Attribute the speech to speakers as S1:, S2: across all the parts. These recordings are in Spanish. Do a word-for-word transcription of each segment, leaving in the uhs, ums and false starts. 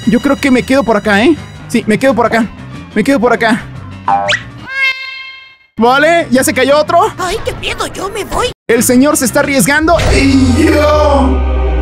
S1: Yo creo que me quedo por acá, ¿eh? Sí, me quedo por acá. Me quedo por acá. Vale, ya se cayó otro.
S2: Ay, qué miedo, yo me voy.
S1: El señor se está arriesgando. Y yo...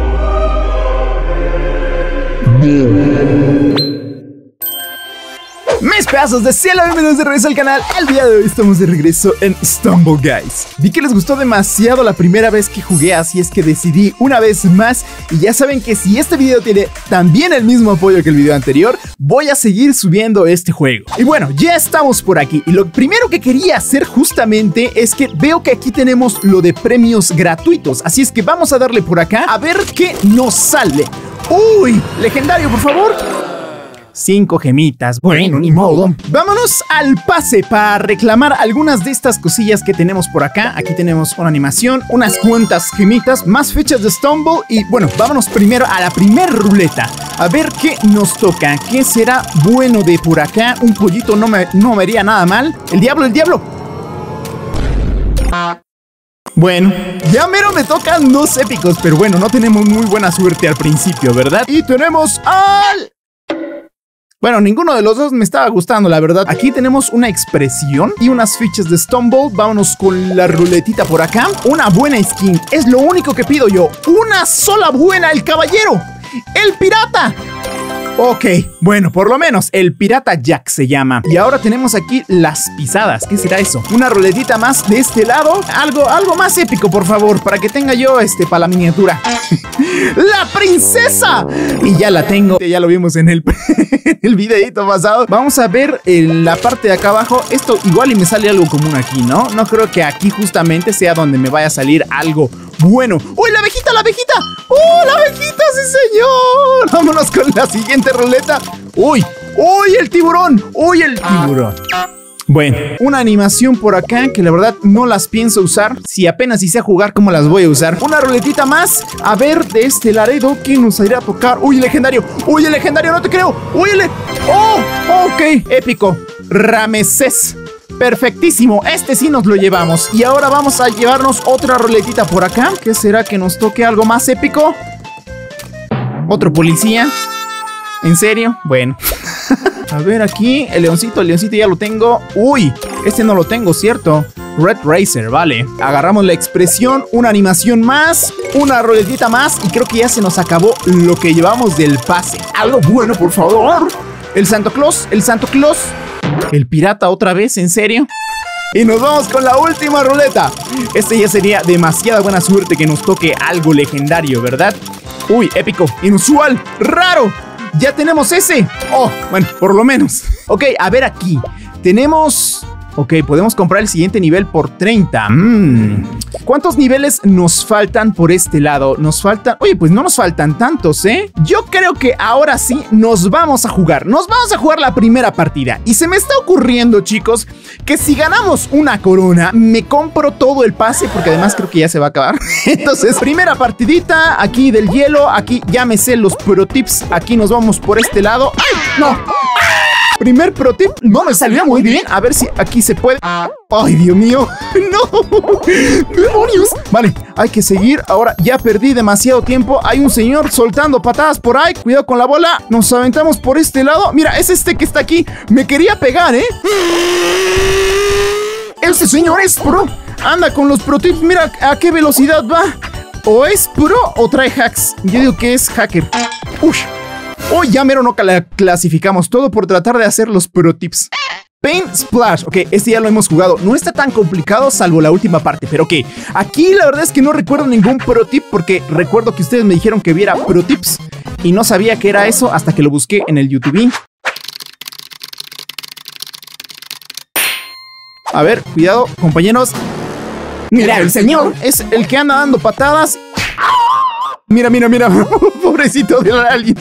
S1: Mis pedazos de cielo, bienvenidos de regreso al canal. El día de hoy estamos de regreso en Stumble Guys. Vi que les gustó demasiado la primera vez que jugué, así es que decidí una vez más. Y ya saben que si este video tiene también el mismo apoyo que el video anterior, voy a seguir subiendo este juego. Y bueno, ya estamos por aquí. Y lo primero que quería hacer justamente es que veo que aquí tenemos lo de premios gratuitos. Así es que vamos a darle por acá a ver qué nos sale. Uy, legendario, por favor. Cinco gemitas, bueno, ni modo. Vámonos al pase para reclamar algunas de estas cosillas que tenemos por acá. Aquí tenemos una animación, unas cuantas gemitas, más fechas de Stumble. Y bueno, vámonos primero a la primer ruleta. A ver qué nos toca. ¿Qué será bueno de por acá? Un pollito no me, no me haría nada mal. El diablo, el diablo. Bueno, ya mero me tocan dos épicos, pero bueno, no tenemos muy buena suerte al principio, ¿verdad? Y tenemos al... Bueno, ninguno de los dos me estaba gustando, la verdad. Aquí tenemos una expresión y unas fichas de Stumble. Vámonos con la ruletita por acá. Una buena skin, es lo único que pido yo. Una sola buena, el caballero, el pirata. Ok, bueno, por lo menos el pirata Jack se llama. Y ahora tenemos aquí las pisadas. ¿Qué será eso? Una ruletita más de este lado. Algo, algo más épico, por favor, para que tenga yo este para la miniatura. ¡La princesa! Y ya la tengo. Ya lo vimos en el, el videito pasado. Vamos a ver en la parte de acá abajo. Esto igual y me sale algo común aquí, ¿no? No creo que aquí justamente sea donde me vaya a salir algo bueno. ¡Uy, la abejita, la abejita! ¡Oh, la abejita, sí, señor! Vámonos con la siguiente ruleta. ¡Uy! ¡Uy, el tiburón! ¡Uy, el tiburón! Bueno, una animación por acá que la verdad no las pienso usar. Si apenas si sé jugar, ¿cómo las voy a usar? Una ruletita más. A ver, de este Laredo, ¿qué nos irá a tocar? ¡Uy, legendario! ¡Uy, el legendario! ¡No te creo! ¡Uy, el... ¡Oh! Ok, épico. Ramesés. Perfectísimo, este sí nos lo llevamos. Y ahora vamos a llevarnos otra ruletita por acá. ¿Qué será que nos toque algo más épico? Otro policía. ¿En serio? Bueno. A ver aquí, el leoncito, el leoncito ya lo tengo. Uy, este no lo tengo, ¿cierto? Red Racer, vale. Agarramos la expresión, una animación más, una ruletita más. Y creo que ya se nos acabó lo que llevamos del pase. Algo bueno, por favor. El Santo Claus, el Santo Claus. El pirata otra vez, ¿en serio? Y nos vamos con la última ruleta. Este ya sería demasiada buena suerte que nos toque algo legendario, ¿verdad? Uy, épico, inusual, raro. Ya tenemos ese. Oh, bueno, por lo menos. Ok, a ver aquí. Tenemos... Ok, podemos comprar el siguiente nivel por treinta. Mm. ¿Cuántos niveles nos faltan por este lado? Nos faltan... Oye, pues no nos faltan tantos, ¿eh? Yo creo que ahora sí nos vamos a jugar. Nos vamos a jugar la primera partida. Y se me está ocurriendo, chicos, que si ganamos una corona, me compro todo el pase, porque además creo que ya se va a acabar. Entonces, primera partidita, aquí del hielo. Aquí ya me sé los pro tips. Aquí nos vamos por este lado. ¡Ay, no! Primer pro tip, no me salió muy bien. A ver si aquí se puede. Ay, Dios mío. No. Demonios. Vale, hay que seguir. Ahora ya perdí demasiado tiempo. Hay un señor soltando patadas por ahí. Cuidado con la bola. Nos aventamos por este lado. Mira, es este que está aquí. Me quería pegar, ¿eh? Ese señor es pro. Anda con los pro tips. Mira a qué velocidad va. O es pro o trae hacks. Yo digo que es hacker. Uy. Oh, ya mero no clasificamos, todo por tratar de hacer los pro tips. Paint Splash, ok, este ya lo hemos jugado. No está tan complicado salvo la última parte, pero ok. Aquí la verdad es que no recuerdo ningún pro tip, porque recuerdo que ustedes me dijeron que viera pro tips y no sabía que era eso hasta que lo busqué en el YouTube. A ver, cuidado, compañeros. Mira, el señor es el que anda dando patadas. Mira, mira, mira. Pobrecito de alguien.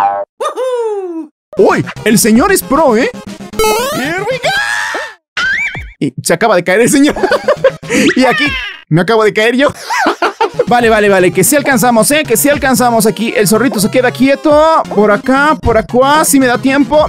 S1: ¡Uy! El señor es pro, ¿eh? Here we go. Y se acaba de caer el señor. Y aquí me acabo de caer yo. Vale, vale, vale. Que sí alcanzamos, ¿eh? Que sí alcanzamos aquí. El zorrito se queda quieto. Por acá, por acá. Si me da tiempo.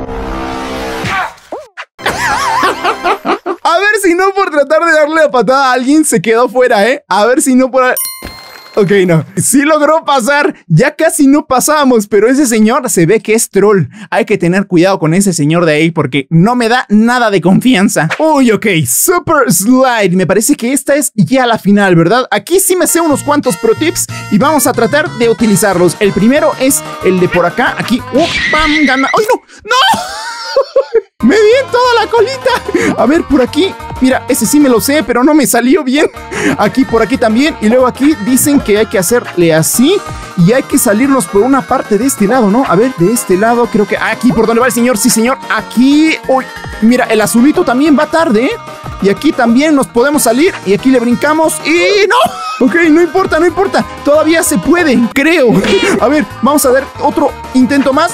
S1: A ver si no por tratar de darle la patada a alguien se quedó fuera, ¿eh? A ver si no por... Ok, no. Sí logró pasar. Ya casi no pasábamos, pero ese señor se ve que es troll. Hay que tener cuidado con ese señor de ahí porque no me da nada de confianza. Uy, ok. Super Slide. Me parece que esta es ya la final, ¿verdad? Aquí sí me sé unos cuantos pro tips y vamos a tratar de utilizarlos. El primero es el de por acá. Aquí. ¡Oh, pam! Gana. ¡Ay, no! ¡No! Me di en toda la colita. A ver, por aquí. Mira, ese sí me lo sé, pero no me salió bien. Aquí, por aquí también. Y luego aquí dicen que hay que hacerle así. Y hay que salirnos por una parte de este lado, ¿no? A ver, de este lado creo que... Aquí, ¿por dónde va el señor? Sí, señor. Aquí... Uy, mira, el azulito también va tarde, ¿eh? Y aquí también nos podemos salir. Y aquí le brincamos. ¡Y no! Ok, no importa, no importa. Todavía se puede, creo. A ver, vamos a dar otro intento más.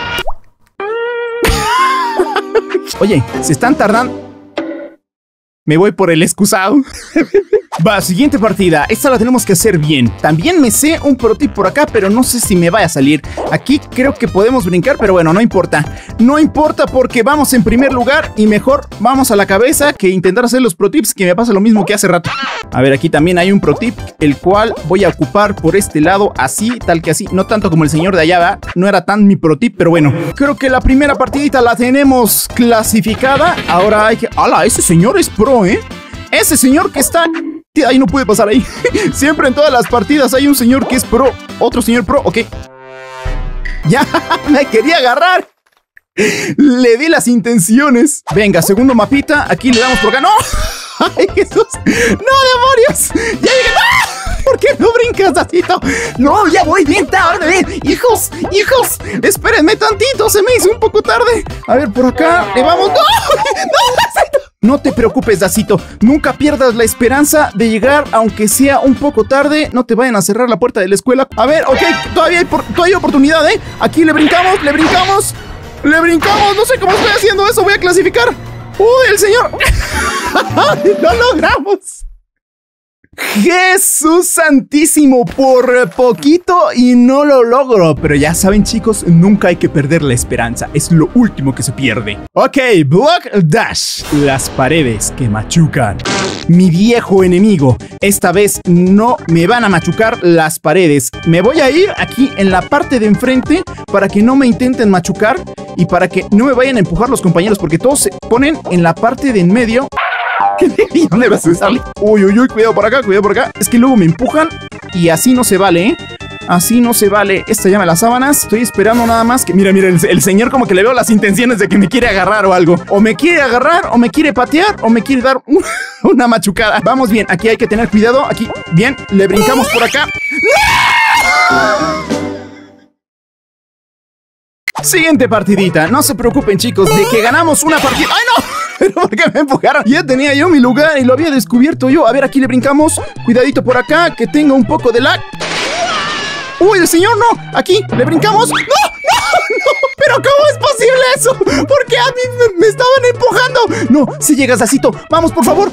S1: Oye, se están tardando. Me voy por el excusado. Va, siguiente partida. Esta la tenemos que hacer bien. También me sé un pro tip por acá, pero no sé si me vaya a salir. Aquí creo que podemos brincar, pero bueno, no importa. No importa porque vamos en primer lugar y mejor vamos a la cabeza que intentar hacer los pro tips, que me pasa lo mismo que hace rato. A ver, aquí también hay un pro tip, el cual voy a ocupar por este lado, así, tal que así. No tanto como el señor de allá, ¿va? No era tan mi pro tip, pero bueno. Creo que la primera partidita la tenemos clasificada. Ahora hay que... ¡Hala! Ese señor es pro, ¿eh? Ese señor que está... Ahí no puede pasar ahí. Siempre en todas las partidas hay un señor que es pro. Otro señor pro, ok. Ya, me quería agarrar. Le di las intenciones. Venga, segundo mapita. Aquí le damos por acá. ¡No! ¡Ay, Jesús! ¡No, demonios! ¡Ya llegué! ¡Ah! ¿Por qué no brincas, Dacito? ¡No, ya voy bien tarde! ¡Hijos! ¡Hijos! Espérenme tantito, se me hizo un poco tarde. A ver, por acá le vamos. ¡No! ¡No, Dacito! No te preocupes, Dacito. Nunca pierdas la esperanza de llegar, aunque sea un poco tarde. No te vayan a cerrar la puerta de la escuela. A ver, ok, todavía hay, por, todavía hay oportunidad, ¿eh? Aquí le brincamos, le brincamos. Le brincamos, no sé cómo estoy haciendo eso. Voy a clasificar. ¡Uy, el señor! ¡Lo logramos! Jesús santísimo, por poquito y no lo logro. Pero ya saben, chicos, nunca hay que perder la esperanza. Es lo último que se pierde. Ok, Block Dash. Las paredes que machucan. Mi viejo enemigo. Esta vez no me van a machucar las paredes. Me voy a ir aquí en la parte de enfrente para que no me intenten machucar y para que no me vayan a empujar los compañeros, porque todos se ponen en la parte de en medio. ¿Y dónde vas a salir? Uy, uy, uy, cuidado por acá, cuidado por acá. Es que luego me empujan y así no se vale, ¿eh? Así no se vale. Esta llama las sábanas. Estoy esperando nada más que... Mira, mira, el, el señor como que le veo las intenciones de que me quiere agarrar o algo. O me quiere agarrar, o me quiere patear, o me quiere dar un, una machucada. Vamos bien, aquí hay que tener cuidado. Aquí, bien, le brincamos por acá. ¡No! Siguiente partidita. No se preocupen, chicos, de que ganamos una partida. ¡Ay, no! ¿Pero por qué me empujaron? Ya tenía yo mi lugar y lo había descubierto yo. A ver, aquí le brincamos. Cuidadito por acá, que tenga un poco de lag. ¡Uy, el señor no! Aquí, le brincamos. ¡No! ¡No! ¡No! ¿Pero cómo es posible eso? ¿Por qué a mí me, me estaban empujando? No, si llegas, Dacito. Vamos, por favor.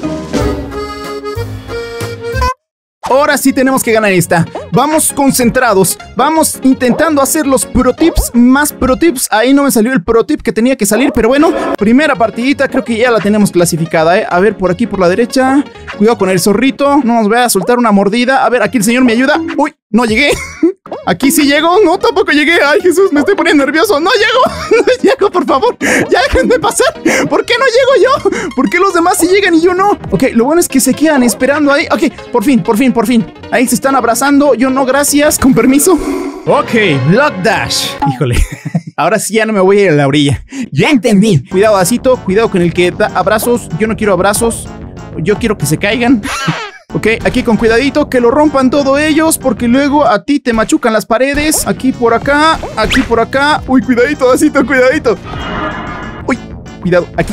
S1: Ahora sí tenemos que ganar esta. Vamos concentrados. Vamos intentando hacer los pro tips. Más pro tips. Ahí no me salió el pro tip que tenía que salir. Pero bueno, primera partidita. Creo que ya la tenemos clasificada, ¿eh? A ver, por aquí, por la derecha. Cuidado con el zorrito. No nos vaya a soltar una mordida. A ver, aquí el señor me ayuda. Uy, no llegué. Aquí sí llego. No, tampoco llegué. Ay, Jesús, me estoy poniendo nervioso. No llego. No llego, por favor. Ya déjenme pasar. ¿Por qué no llego yo? ¿Por qué los demás sí llegan y yo no? Ok, lo bueno es que se quedan esperando ahí. Ok, por fin, por fin, por fin. Ahí se están abrazando. Yo no, gracias. Con permiso. Ok, Block Dash. Híjole. Ahora sí ya no me voy a ir a la orilla. Ya entendí. Cuidado, Dacito. Cuidado con el que da abrazos. Yo no quiero abrazos. Yo quiero que se caigan. Ok, aquí con cuidadito, que lo rompan todos ellos, porque luego a ti te machucan las paredes. Aquí por acá, aquí por acá. Uy, cuidadito, Dacito, cuidadito. Uy, cuidado, aquí.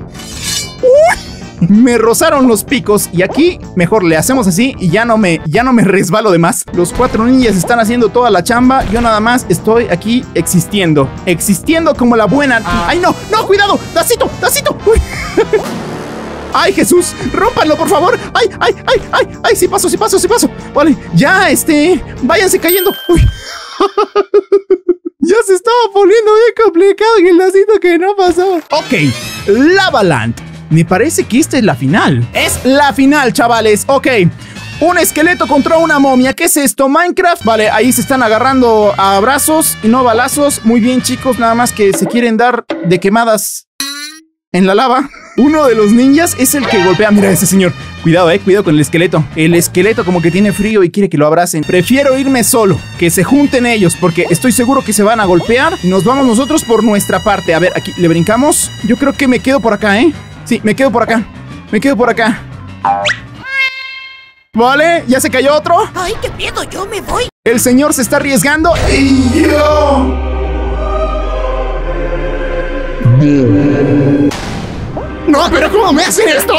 S1: Uy, me rozaron los picos. Y aquí, mejor le hacemos así y ya no me, ya no me resbalo de más. Los cuatro ninjas están haciendo toda la chamba. Yo nada más estoy aquí existiendo. Existiendo como la buena. ¡Ay, no! ¡No, cuidado! ¡Dacito, Dacito! Uy. ¡Ay, Jesús! ¡Rómpanlo, por favor! ¡Ay, ay, ay, ay! ¡Ay, sí paso, sí paso, sí paso! Vale, ya, este... váyanse cayendo. ¡Uy! Ya se estaba poniendo bien complicado en el Dacito que no pasaba. Ok, Lava Land. Me parece que esta es la final. Es la final, chavales. Ok. Un esqueleto contra una momia. ¿Qué es esto? ¿Minecraft? Vale, ahí se están agarrando a abrazos y no balazos. Muy bien, chicos, nada más que se quieren dar de quemadas en la lava. Uno de los ninjas es el que golpea. Mira ese señor. Cuidado, eh, cuidado con el esqueleto. El esqueleto como que tiene frío y quiere que lo abracen. Prefiero irme solo, que se junten ellos, porque estoy seguro que se van a golpear. Nos vamos nosotros por nuestra parte. A ver, aquí le brincamos. Yo creo que me quedo por acá, ¿eh? Sí, me quedo por acá. Me quedo por acá. Vale, ya se cayó otro.
S2: Ay, qué miedo, yo me voy.
S1: El señor se está arriesgando. Y yo... No, pero ¿cómo me hacen esto?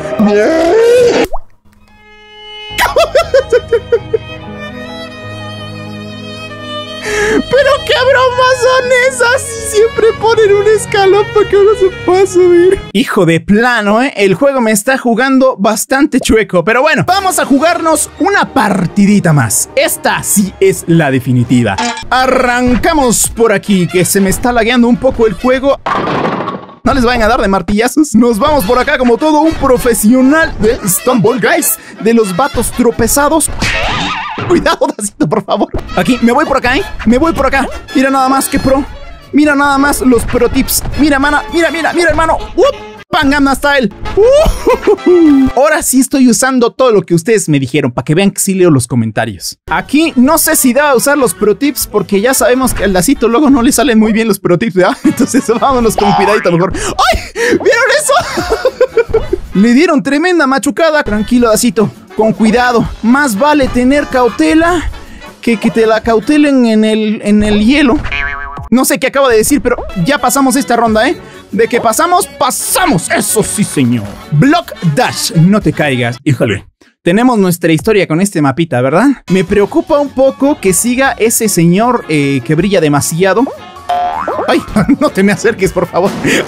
S1: ¿Pero qué bromas son esas? Siempre ponen un escalón para que uno se pueda subir. Hijo de plano, ¿eh? El juego me está jugando bastante chueco. Pero bueno, vamos a jugarnos una partidita más. Esta sí es la definitiva. Arrancamos por aquí, que se me está lagueando un poco el juego. No les vayan a dar de martillazos. Nos vamos por acá como todo un profesional de Stumble Guys. De los vatos tropezados. Cuidado, Dacito, por favor. Aquí, me voy por acá, ¿eh? Me voy por acá. Mira nada más que pro. Mira nada más los pro tips. Mira, mana. Mira, mira, mira, hermano. ¡Up! Gangnam Style. Uh, Ahora sí estoy usando todo lo que ustedes me dijeron para que vean que sí leo los comentarios. Aquí no sé si deba usar los pro tips porque ya sabemos que al Dacito luego no le salen muy bien los pro tips, ¿verdad? Entonces vámonos con cuidadito mejor. ¡Ay! ¿Vieron eso? Le dieron tremenda machucada. Tranquilo, Dacito. Con cuidado. Más vale tener cautela que que te la cautelen en el, en el hielo. No sé qué acabo de decir, pero ya pasamos esta ronda, ¿eh? De que pasamos, pasamos. Eso sí, señor. Block Dash. No te caigas. Híjole. Tenemos nuestra historia con este mapita, ¿verdad? Me preocupa un poco que siga ese señor eh, que brilla demasiado. Ay, no te me acerques, por favor.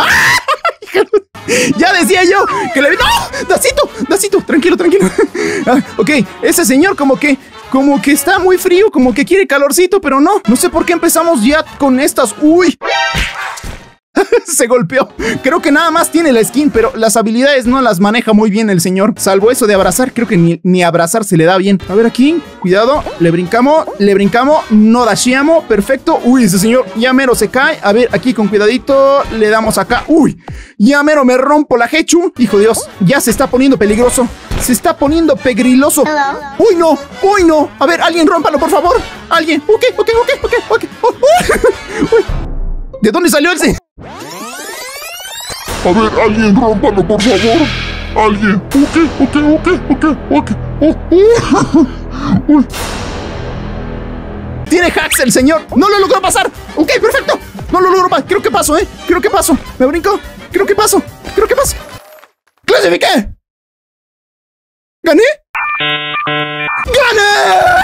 S1: Ya decía yo que le vi... ¡No! ¡Dacito! ¡Dacito! Tranquilo, tranquilo. Ah, ok, ese señor como que... Como que está muy frío, como que quiere calorcito, pero no. No sé por qué empezamos ya con estas... ¡Uy! Se golpeó. Creo que nada más tiene la skin, pero las habilidades no las maneja muy bien el señor. Salvo eso de abrazar, creo que ni, ni abrazar se le da bien. A ver aquí, cuidado. Le brincamos, le brincamos, no dasheamos. Perfecto. Uy, ese señor ya mero se cae. A ver, aquí con cuidadito, le damos acá. Uy, ya mero me rompo la hechu. Hijo de Dios, ya se está poniendo peligroso. Se está poniendo pegriloso. Uy, no, uy, no. A ver, alguien rómpalo, por favor. Alguien. Ok, ok, ok, ok, ok. Uy. ¿De dónde salió ese?
S3: A ver, alguien rómpalo, por favor. Alguien. Ok, ok, ok, ok, ok. Oh, oh. Uy.
S1: Tiene hacks el señor. No lo logró pasar. Ok, perfecto. No lo logró pasar. Creo que paso, ¿eh? Creo que paso. Me brinco. Creo que paso. Creo que paso. ¡Clasifiqué! ¿Gané? ¡Gané!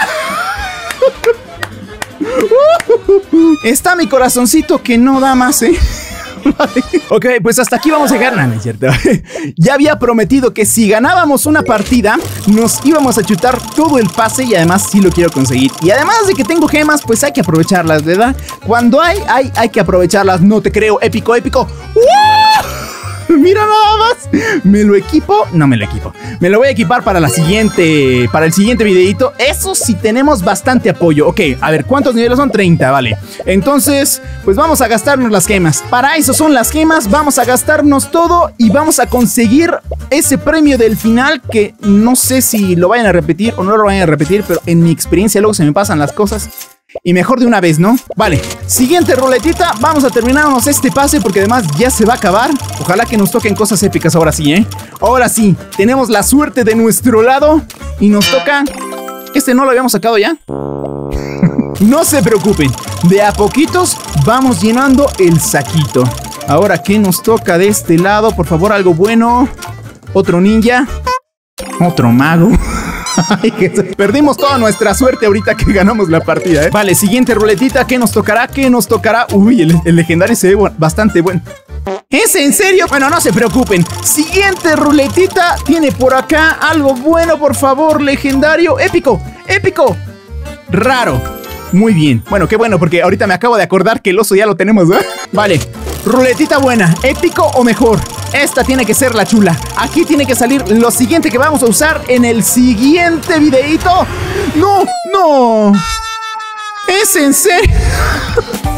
S1: Está mi corazoncito que no da más, ¿eh? Vale. Ok, pues hasta aquí vamos a ganar, ¿no es cierto? Ya había prometido que si ganábamos una partida nos íbamos a chutar todo el pase y además sí lo quiero conseguir. Y además de que tengo gemas, pues hay que aprovecharlas, ¿verdad? Cuando hay, hay, hay que aprovecharlas. No te creo, épico, épico. ¡Uh! Mira nada más. ¿Me lo equipo? No me lo equipo. Me lo voy a equipar para la siguiente, para el siguiente videito. Eso sí tenemos bastante apoyo. Ok, a ver, ¿cuántos niveles son? treinta, vale. Entonces, pues vamos a gastarnos las gemas. Para eso son las gemas. Vamos a gastarnos todo y vamos a conseguir ese premio del final que no sé si lo vayan a repetir o no lo vayan a repetir, pero en mi experiencia luego se me pasan las cosas. Y mejor de una vez, ¿no? Vale, siguiente ruletita. Vamos a terminarnos este pase porque además ya se va a acabar. Ojalá que nos toquen cosas épicas ahora sí, ¿eh? Ahora sí, tenemos la suerte de nuestro lado. Y nos toca... ¿Este no lo habíamos sacado ya? No se preocupen, de a poquitos vamos llenando el saquito. Ahora, ¿qué nos toca de este lado? Por favor, algo bueno. Otro ninja. Otro mago. Perdimos toda nuestra suerte ahorita que ganamos la partida, ¿eh? Vale, siguiente ruletita. ¿Qué nos tocará? ¿Qué nos tocará? Uy, el, el legendario se ve bu bastante bueno. ¿Es en serio? Bueno, no se preocupen. Siguiente ruletita. Tiene por acá algo bueno, por favor. Legendario. Épico. Épico. Raro. Muy bien. Bueno, qué bueno, porque ahorita me acabo de acordar que el oso ya lo tenemos, ¿eh? Vale. Ruletita buena, épico o mejor. Esta tiene que ser la chula. Aquí tiene que salir lo siguiente que vamos a usar en el siguiente videito. ¡No! ¡No! ¿Es en serio?